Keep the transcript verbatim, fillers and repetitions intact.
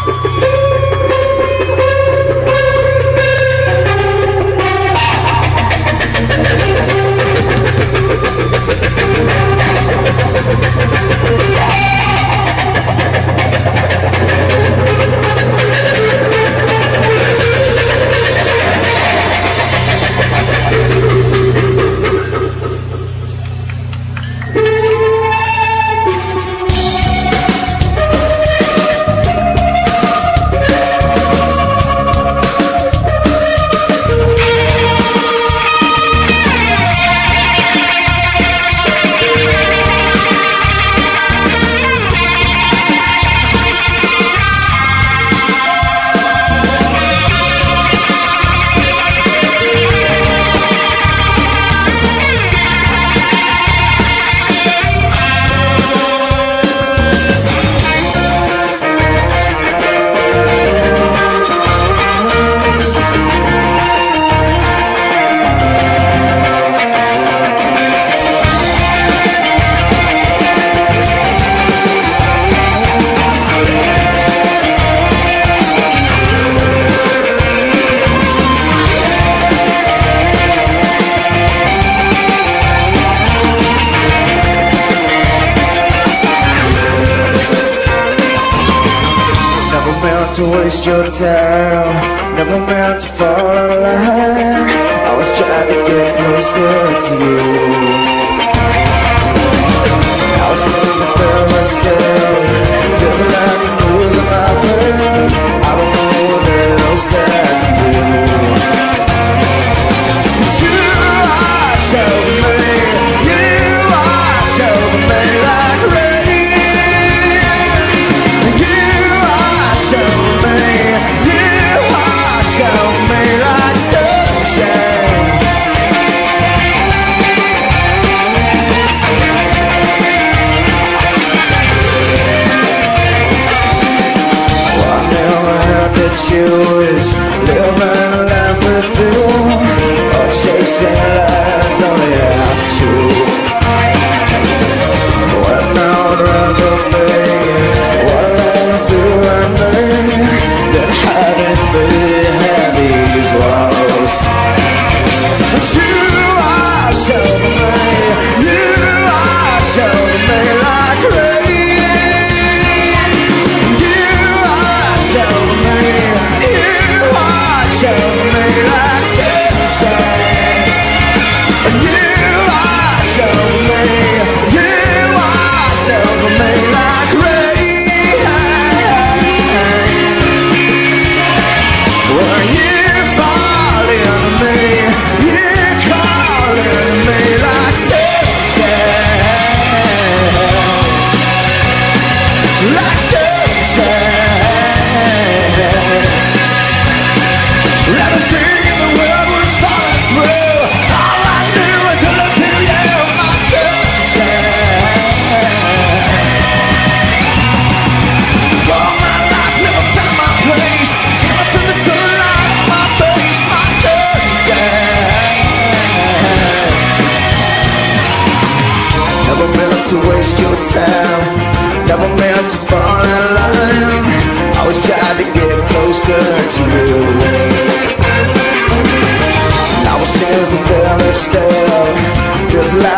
To waste your time, never meant to fall out of line. I was trying to get closer to you. How soon I feel my skin, feels like I'm losing my breath. I don't know what else I can do. You are showing me, you are showing me like rain. You are showing me, you are showing me like sunshine. What I never had to choose, living a life with you, or chasing lies only have to. When I would rather be what I wanna feel in me than hiding behind these walls. You are showing me, you are showing me like rain. You are showing me, you are showing me like sunshine. You are showing me, you are showing me like rain. When you fall into me, you call into me like sunshine, like sunshine. Everything in the world was falling through. All I knew was to look to you, my sunshine. All my life never found my place, till I feel the sunlight on my face, my sunshine. Never meant to waste your time, never meant to fall in line. I was trying to get closer to you. Now it seems the feeling still feels like